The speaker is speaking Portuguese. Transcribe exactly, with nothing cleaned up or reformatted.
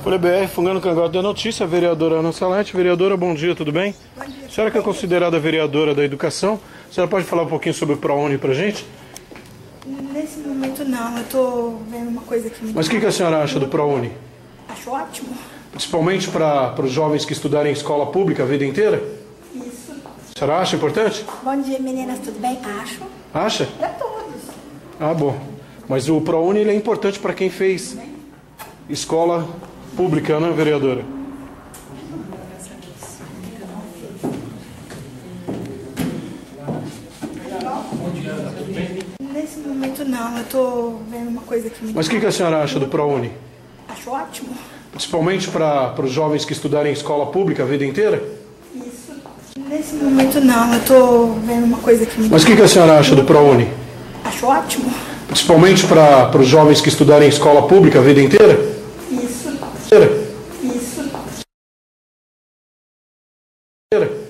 Folha B R, Fungando Cangote da Notícia, vereadora Ana Salete. Vereadora, bom dia, tudo bem? Bom dia. A senhora que é considerada vereadora da educação, a senhora pode falar um pouquinho sobre o ProUni pra gente? Nesse momento não, eu tô vendo uma coisa aqui. Mas o que, que a senhora acha do ProUni? Acho ótimo. Principalmente para os jovens que estudarem em escola pública a vida inteira? Isso. A senhora acha importante? Bom dia, meninas, tudo bem? Acho. Acha? Pra todos. Ah, bom. Mas o ProUni ele é importante para quem fez escola pública, né, vereadora? Nesse momento não, eu tô vendo uma coisa aqui. Mas o que, que a senhora acha do ProUni? Acho ótimo. Principalmente para os jovens que estudarem em escola pública a vida inteira? Isso. Nesse momento não, eu tô vendo uma coisa aqui. Mas o que, que a senhora acha do ProUni? Acho ótimo. Principalmente para os jovens que estudarem em escola pública a vida inteira? Isso. Inteira? Isso. Inteira?